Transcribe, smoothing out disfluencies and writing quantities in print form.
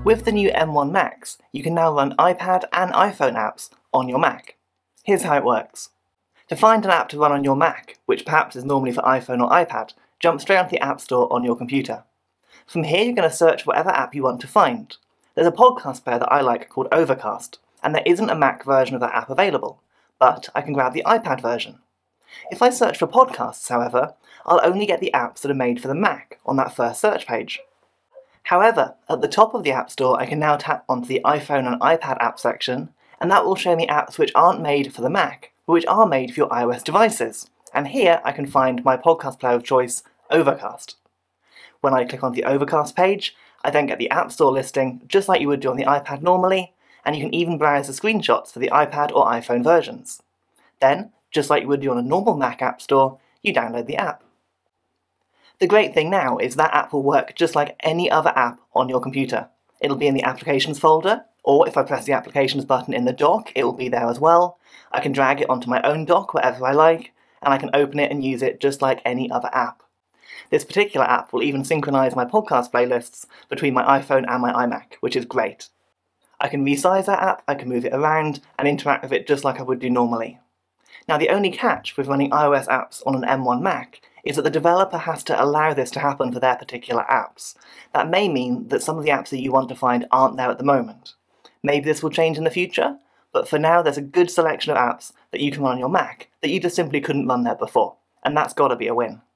With the new M1 Macs, you can now run iPad and iPhone apps on your Mac. Here's how it works. To find an app to run on your Mac, which perhaps is normally for iPhone or iPad, jump straight onto the App Store on your computer. From here you're going to search for whatever app you want to find. There's a podcast player that I like called Overcast, and there isn't a Mac version of that app available, but I can grab the iPad version. If I search for podcasts, however, I'll only get the apps that are made for the Mac on that first search page. However, at the top of the App Store I can now tap onto the iPhone and iPad app section, and that will show me apps which aren't made for the Mac, but which are made for your iOS devices. And here I can find my podcast player of choice, Overcast. When I click on the Overcast page, I then get the App Store listing just like you would do on the iPad normally, and you can even browse the screenshots for the iPad or iPhone versions. Then, just like you would do on a normal Mac App Store, you download the app. The great thing now is that app will work just like any other app on your computer. It'll be in the Applications folder, or if I press the Applications button in the dock, it will be there as well. I can drag it onto my own dock wherever I like, and I can open it and use it just like any other app. This particular app will even synchronize my podcast playlists between my iPhone and my iMac, which is great. I can resize that app, I can move it around, and interact with it just like I would do normally. Now the only catch with running iOS apps on an M1 Mac is that the developer has to allow this to happen for their particular apps. That may mean that some of the apps that you want to find aren't there at the moment. Maybe this will change in the future, but for now there's a good selection of apps that you can run on your Mac that you just simply couldn't run there before, and that's gotta be a win.